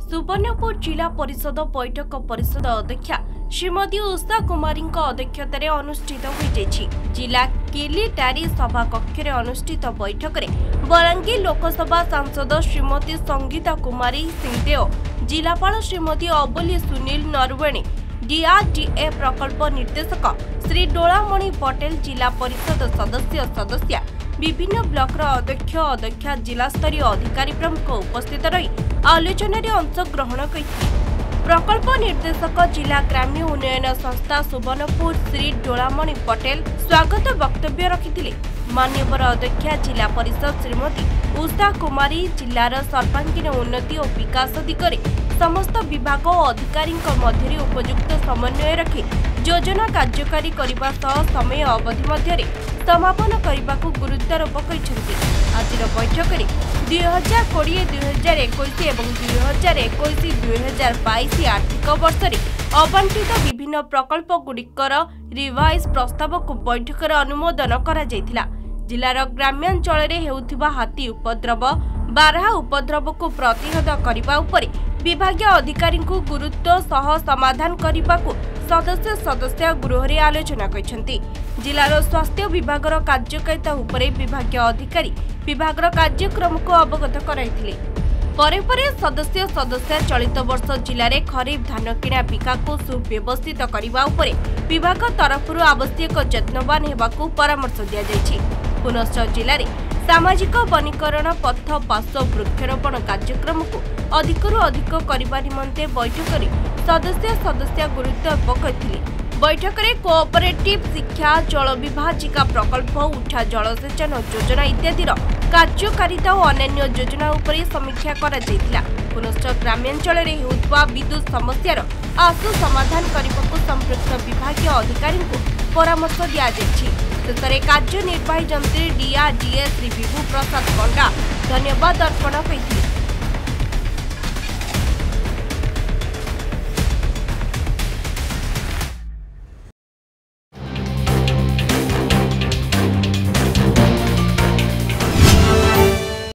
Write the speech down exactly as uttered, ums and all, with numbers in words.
सुवर्णपुर जिला परिषद बैठक परिषद अध्यक्षा श्रीमती उषा कुमारी अध्यक्षतार अनुष्ठित होती। जिला केलिटारी सभा कक्ष अनुष्ठित बैठक में बलांगीर लोकसभा सांसद श्रीमती संगीता कुमारी सिंहदेव, जिलापाल श्रीमती अबोली सुनील नरवणे, डीआरडीए प्रकल्प निर्देशक श्री डोलामणि पटेल, जिला परिषद सदस्य सदस्या, विभिन्न ब्लॉकर अध्यक्ष अध्यक्षा, जिला स्तरीय अधिकारी प्रमुख उपस्थित रही आलोचना अंशग्रहण करते। प्रकल्प निर्देशक जिला ग्राम्य उन्नयन संस्था सुवर्णपुर श्री डोलामणि पटेल स्वागत वक्तव्य रखिथिले। मान्यवर अध्यक्षा जिला परिषद श्रीमती उषा कुमारी जिलार सर्वांगीन उन्नति और विकास दिगरे समस्त विभाग और अधिकारी मध्य उपयुक्त समन्वय रखी योजना कार्यकारी करने सह समय अवधि मध्य समापन करने को गुरुत्वारोप करछन्ति। आजिर बैठक में दुई हजार कोड़े दुई हजार एक दुई हजार एक दुई हजार बाईस आर्थिक वर्ष में आवंटित विभिन्न प्रकल्प गुड़िकर रिवाइज प्रस्ताव को बैठक में अनुमोदन करा जायथिला। जिलार ग्राम्यांचल में हेउथिबा हाथी उपद्रव, बारहा उपद्रव को प्रतिहत करने उपर विभागीय अधिकारी को गुरुत्व सह समाधान करने को सदस्य सदस्य गृह में आलोचना करछन्ति। जिलार स्वास्थ्य विभाग कार्यकारिता उपरे विभागीय अधिकारी विभाग कार्यक्रम को अवगत कराइथिले। परे परे सदस्य सदस्य चलित वर्ष जिले में खरीफ धान किणा बिका को सुव्यवस्थित करने उपरे विभाग तरफ आवश्यक यत्नवान हेबाकू परामर्श दिया जायछि। पुनश्च जिले में सामाजिक वनीकरण पथ पार्श्व वृक्षारोपण कार्यक्रम को अधिकरू अधिक करने निमंते बैठक में सदस्य सदस्य गुरुत्व करथिले। बैठक में कोऑपरेटिव शिक्षा, जल विभाजिका प्रकल्प, उठा जलसेचन योजना इत्यादि कार्यकारिता और अन्य योजना उपर समीक्षा करा जायथिला। पुनश्च ग्रामांचल में हेउथबा विद्युत समस्यार आशु समाधान करने को संपृक्त विभागीय अधिकारी को परामर्श दिया जायछि। शेषे कार्यनिर्वाही जंत्री डीआरडीए श्री विभू प्रसाद पंडा धन्यवाद अर्पण करथिले।